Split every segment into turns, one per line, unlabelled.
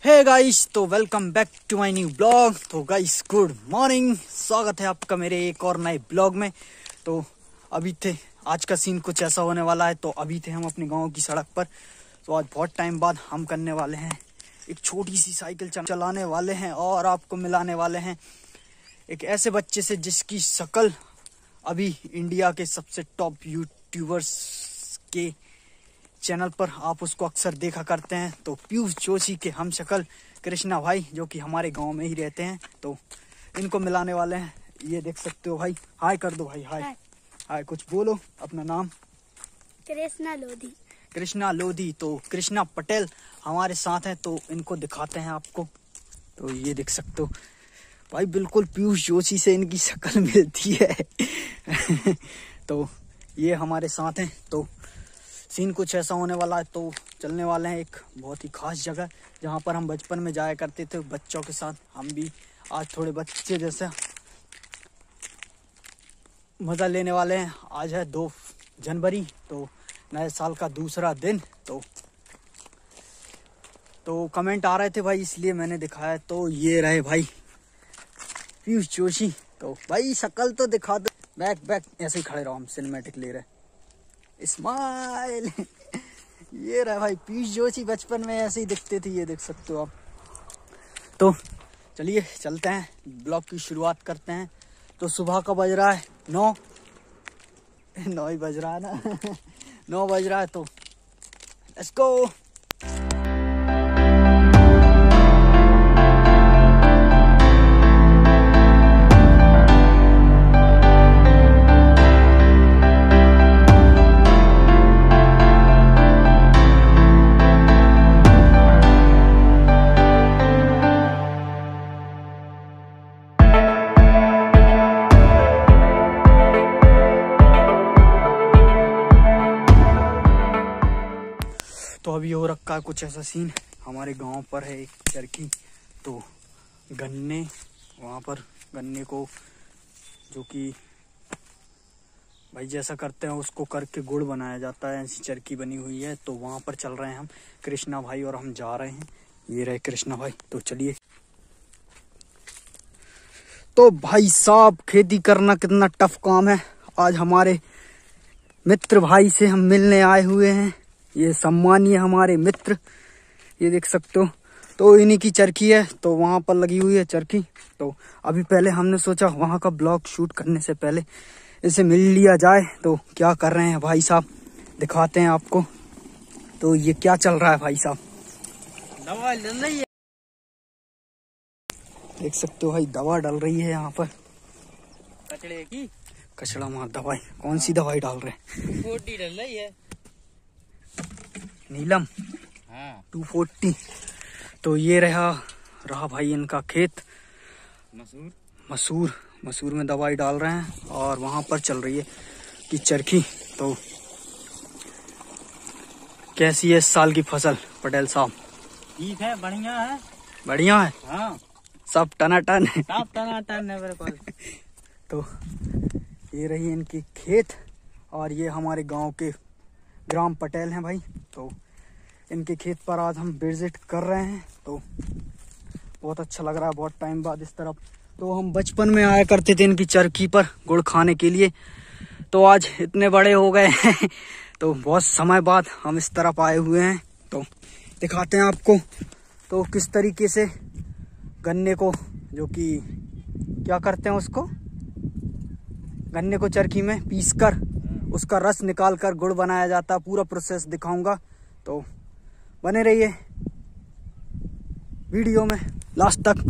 हे guys, तो welcome back to my new blog. तो guys good morning, स्वागत है आपका मेरे एक और नए ब्लॉग में। तो अभी थे आज का सीन कुछ ऐसा होने वाला है। तो अभी थे हम अपने गांव की सड़क पर। तो आज बहुत टाइम बाद हम करने वाले हैं एक छोटी सी साइकिल चलाने वाले हैं और आपको मिलाने वाले हैं एक ऐसे बच्चे से जिसकी शक्ल अभी इंडिया के सबसे टॉप यूट्यूबर्स के चैनल पर आप उसको अक्सर देखा करते हैं। तो पीयूष जोशी के हम शक्ल कृष्णा भाई, जो कि हमारे गांव में ही रहते हैं, तो इनको मिलाने वाले हैं। ये देख सकते हो भाई, हाय कर दो भाई, हाय हाय कुछ बोलो अपना नाम।
कृष्णा लोधी।
कृष्णा लोधी। तो कृष्णा पटेल हमारे साथ हैं, तो इनको दिखाते हैं आपको। तो ये देख सकते हो भाई, बिल्कुल पीयूष जोशी से इनकी शक्ल मिलती है। तो ये हमारे साथ हैं। तो सीन कुछ ऐसा होने वाला है। तो चलने वाले हैं एक बहुत ही खास जगह जहाँ पर हम बचपन में जाया करते थे बच्चों के साथ। हम भी आज थोड़े बच्चे जैसे मज़ा लेने वाले हैं। आज है 2 जनवरी, तो नए साल का दूसरा दिन। तो कमेंट आ रहे थे भाई, इसलिए मैंने दिखाया। तो ये रहे भाई पीयूष जोशी। तो भाई शक्ल तो दिखा दो, बैक ऐसे ही खड़े रहो, हम सिनेमैटिक ले रहे। स्माइल। ये रहा भाई पीयूष जोशी, बचपन में ऐसे ही दिखते थे, ये देख सकते हो आप। तो चलिए चलते हैं, ब्लॉग की शुरुआत करते हैं। तो सुबह का बज रहा है 9 ही बज रहा है ना। 9 बज रहा है, तो लेट्स गो। तो अभी हो रखा है कुछ ऐसा सीन। हमारे गांव पर है एक चरखी। तो गन्ने, वहाँ पर गन्ने को जो कि भाई जैसा करते हैं उसको करके गुड़ बनाया जाता है, ऐसी चरखी बनी हुई है। तो वहाँ पर चल रहे हैं हम, कृष्णा भाई और हम जा रहे हैं। ये रहे कृष्णा भाई। तो चलिए। तो भाई साहब, खेती करना कितना टफ काम है। आज हमारे मित्र भाई से हम मिलने आए हुए हैं। ये सम्मानीय हमारे मित्र, ये देख सकते हो। तो इन्हीं की चरखी है, तो वहां पर लगी हुई है चरखी। तो अभी पहले हमने सोचा वहां का ब्लॉग शूट करने से पहले इसे मिल लिया जाए। तो क्या कर रहे हैं भाई साहब, दिखाते हैं आपको। तो ये क्या चल रहा है भाई साहब, दवा डल रही है, देख सकते हो भाई, दवा डल रही है यहाँ पर कचड़े की। कचड़ा मार दवाई, कौन सी दवाई डाल रहे हैं?
240 डल रही है,
नीलम।
हाँ
240। तो ये रहा भाई इनका खेत, मसूर में दवाई डाल रहे हैं। और वहां पर चल रही है कि चरखी। तो कैसी है इस साल की फसल पटेल साहब?
ठीक है, बढ़िया है।
बढ़िया है,
हाँ
सब टनाटन है।
सब टनाटन है मेरे को।
तो ये रही इनकी खेत, और ये हमारे गांव के ग्राम पटेल हैं भाई। तो इनके खेत पर आज हम विजिट कर रहे हैं। तो बहुत अच्छा लग रहा है बहुत टाइम बाद इस तरफ। तो हम बचपन में आया करते थे इनकी चरखी पर गुड़ खाने के लिए। तो आज इतने बड़े हो गए हैं, तो बहुत समय बाद हम इस तरफ आए हुए हैं। तो दिखाते हैं आपको तो किस तरीके से गन्ने को, जो कि क्या करते हैं उसको, गन्ने को चरखी में पीसकर उसका रस निकाल कर गुड़ बनाया जाता है। पूरा प्रोसेस दिखाऊंगा, तो बने रहिए वीडियो में लास्ट तक।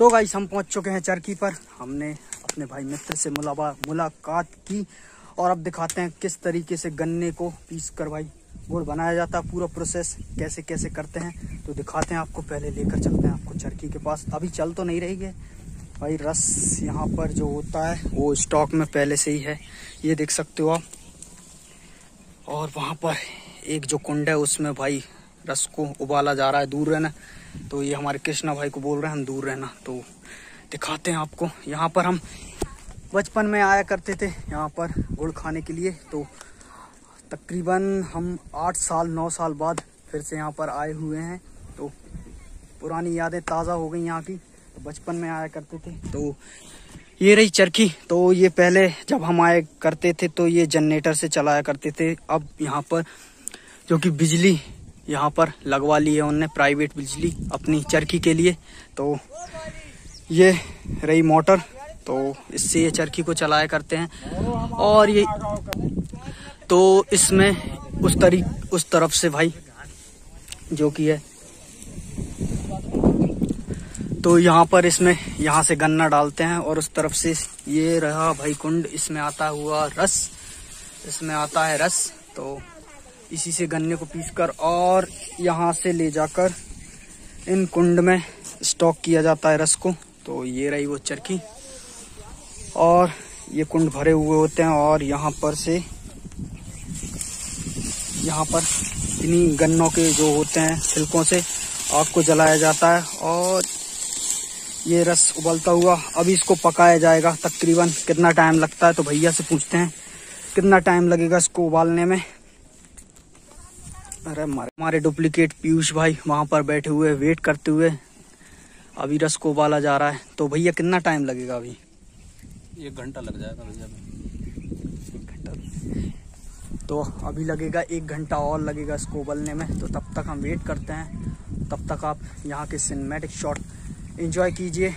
तो गाइस हम पहुंच चुके हैं चरखी पर। हमने अपने भाई मित्र से मुलाकात की और अब दिखाते हैं किस तरीके से गन्ने को पीस कर भाई गुड़ बनाया जाता है, पूरा प्रोसेस कैसे कैसे करते हैं तो दिखाते हैं आपको। पहले लेकर चलते हैं आपको चरखी के पास। अभी चल तो नहीं रही है भाई, रस यहाँ पर जो होता है वो स्टॉक में पहले से ही है, ये देख सकते हो आप। और वहाँ पर एक जो कुंड है उसमें भाई रस को उबाला जा रहा है, दूर रहना। तो ये हमारे कृष्णा भाई को बोल रहे हैं हम दूर रहना। तो दिखाते हैं आपको। यहाँ पर हम बचपन में आया करते थे यहाँ पर गुड़ खाने के लिए। तो तकरीबन हम 8 साल 9 साल बाद फिर से यहाँ पर आए हुए हैं। तो पुरानी यादें ताज़ा हो गई यहाँ की। तो बचपन में आया करते थे। तो ये रही चरखी। तो ये पहले जब हम आए करते थे तो ये जनरेटर से चलाया करते थे। अब यहाँ पर जो कि बिजली यहाँ पर लगवा ली है उनने, प्राइवेट बिजली अपनी चरखी के लिए। तो ये रही मोटर, तो इससे ये चरखी को चलाया करते हैं। और ये तो इसमें उस तरफ से भाई जो कि है तो यहाँ पर इसमें यहाँ से गन्ना डालते हैं और उस तरफ से ये रहा भाई कुंड, इसमें आता हुआ रस, इसमें आता है रस। तो इसी से गन्ने को पीसकर और यहाँ से ले जाकर इन कुंड में स्टॉक किया जाता है रस को। तो ये रही वो चरखी और ये कुंड भरे हुए होते हैं और यहाँ पर इन्हीं गन्नों के जो होते हैं छिलकों से आग को जलाया जाता है और ये रस उबलता हुआ अभी इसको पकाया जाएगा। तकरीबन कितना टाइम लगता है तो भैया से पूछते हैं कितना टाइम लगेगा इसको उबालने में। अरे हमारे डुप्लीकेट पीयूष भाई वहां पर बैठे हुए वेट करते हुए, अभी रस को उबाला जा रहा है। तो भैया कितना टाइम लगेगा अभी?
1 घंटा लग जाएगा भैया।
1 घंटा तो अभी लगेगा, 1 घंटा और लगेगा इसको उबलने में। तो तब तक हम वेट करते हैं, तब तक आप यहाँ के सिनेमैटिक शॉट एंजॉय कीजिए।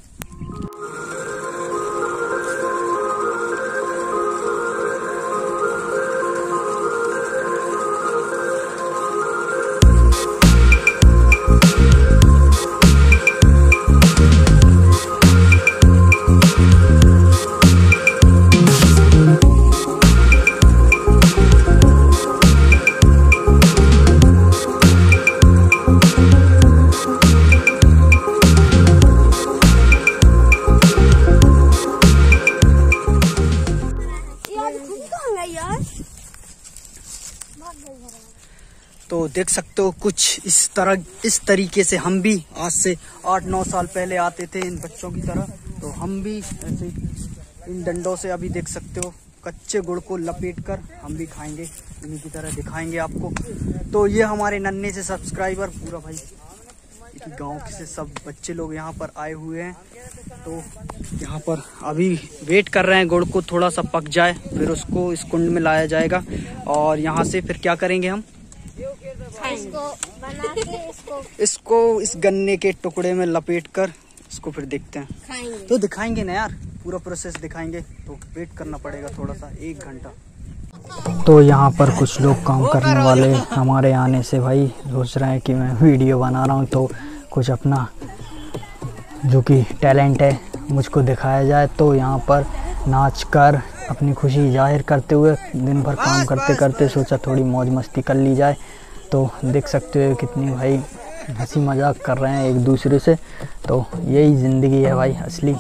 तो देख सकते हो कुछ इस तरीके से हम भी आज से 8-9 साल पहले आते थे इन बच्चों की तरह। तो हम भी ऐसे इन डंडों से अभी देख सकते हो कच्चे गुड़ को लपेटकर हम भी खाएंगे, इन्हीं की तरह दिखाएंगे आपको। तो ये हमारे नन्हे से सब्सक्राइबर पूरा भाई गांव से सब बच्चे लोग यहाँ पर आए हुए हैं। तो यहाँ पर अभी वेट कर रहे हैं गुड़ को थोड़ा सा पक जाए, फिर उसको इस कुंड में लाया जाएगा और यहाँ से फिर क्या करेंगे हम
इसको बना के
इसको इस गन्ने के टुकड़े में लपेट कर इसको फिर देखते हैं,
खाएंगे।
तो दिखाएंगे ना यार, पूरा प्रोसेस दिखाएंगे। तो वेट करना पड़ेगा थोड़ा सा, 1 घंटा। तो यहाँ पर कुछ लोग काम करने वाले हमारे आने से भाई सोच रहे हैं कि मैं वीडियो बना रहा हूँ तो कुछ अपना जो कि टैलेंट है मुझको दिखाया जाए। तो यहाँ पर नाच कर अपनी खुशी जाहिर करते हुए दिन भर काम करते करते सोचा थोड़ी मौज मस्ती कर ली जाए। तो देख सकते हो कितनी भाई हंसी मजाक कर रहे हैं एक दूसरे से। तो यही ज़िंदगी है भाई असली।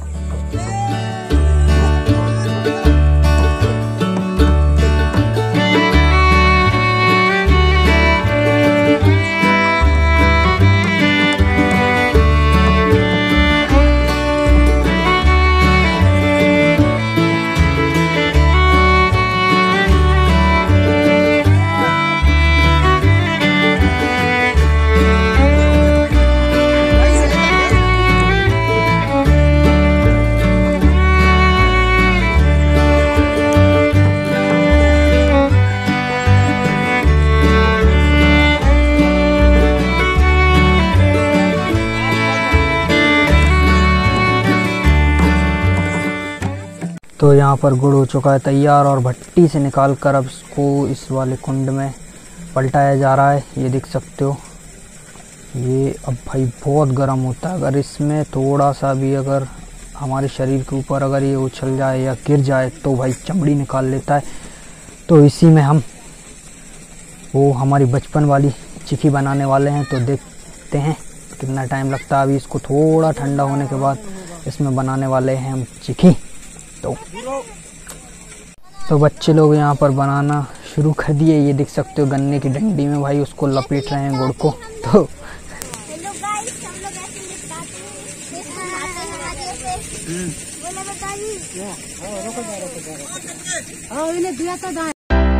तो यहाँ पर गुड़ हो चुका है तैयार और भट्टी से निकाल कर अब इसको इस वाले कुंड में पलटाया जा रहा है। ये देख सकते हो ये अब भाई बहुत गर्म होता है, अगर इसमें थोड़ा सा भी अगर हमारे शरीर के ऊपर अगर ये उछल जाए या गिर जाए तो भाई चमड़ी निकाल लेता है। तो इसी में हम वो हमारी बचपन वाली चिकी बनाने वाले हैं, तो देखते हैं कितना टाइम लगता है। अभी इसको थोड़ा ठंडा होने के बाद इसमें बनाने वाले हैं हम चिकी। तो बच्चे लोग यहाँ पर बनाना शुरू कर दिए। ये देख सकते हो गन्ने की डंडी में भाई उसको लपेट रहे हैं गुड़ को। तो
हेलो गाइस, हम लोग ऐसे लिपटाते हैं, फिर बनाते हैं हमारे ऐसे। बोले बताइए। हाँ इन्हें दिया था दाएं।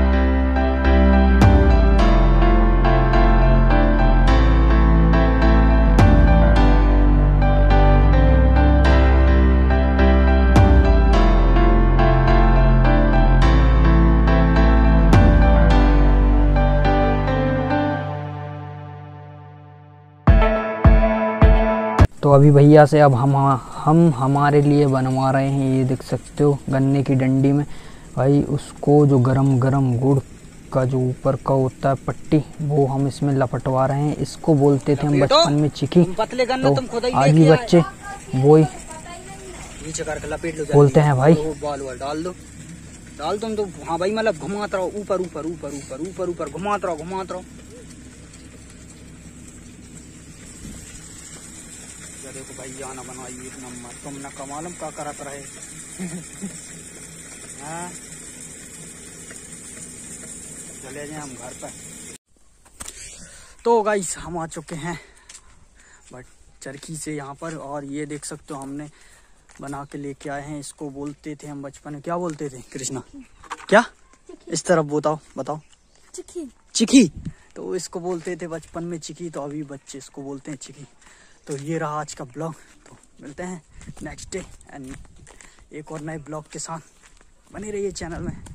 तो अभी भैया से अब हम हमारे लिए बनवा रहे हैं। ये देख सकते हो गन्ने की डंडी में भाई उसको जो गरम गरम गुड़ का जो ऊपर का होता है पट्टी, वो हम इसमें लपटवा रहे हैं। इसको बोलते थे हम बचपन में चिकी। तो आज भी बच्चे वो ही बोलते हैं भाई।
डाल तुम तो। हाँ भाई मतलब घुमाते रहो, ऊपर ऊपर ऊपर ऊपर ऊपर ऊपर घुमाते रहो। देखो भाई जाना बनवाई एक नंबर, तुम न कमालम का करत रहे। हाँ चले जाए हम घर पर। तो गाइस हम आ चुके हैं बट चरखी से यहाँ पर, और ये देख सकते हो हमने बना के लेके आए हैं। इसको बोलते थे हम बचपन में, क्या बोलते थे कृष्णा? क्या इस तरफ बताओ। चिकी। तो इसको बोलते थे बचपन में चिकी, तो अभी बच्चे इसको बोलते हैं चिकी। तो ये रहा आज का ब्लॉग। तो मिलते हैं नेक्स्ट डे एंड एक और नए ब्लॉग के साथ। बने रहिए चैनल में।